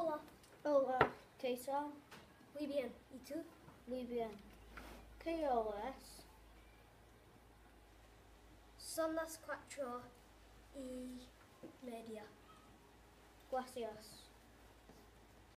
Hola, Hola, ¿qué tal? muy bien. ¿Y tú? Muy bien. ¿Qué hora es? Son las 4:30. Gracias.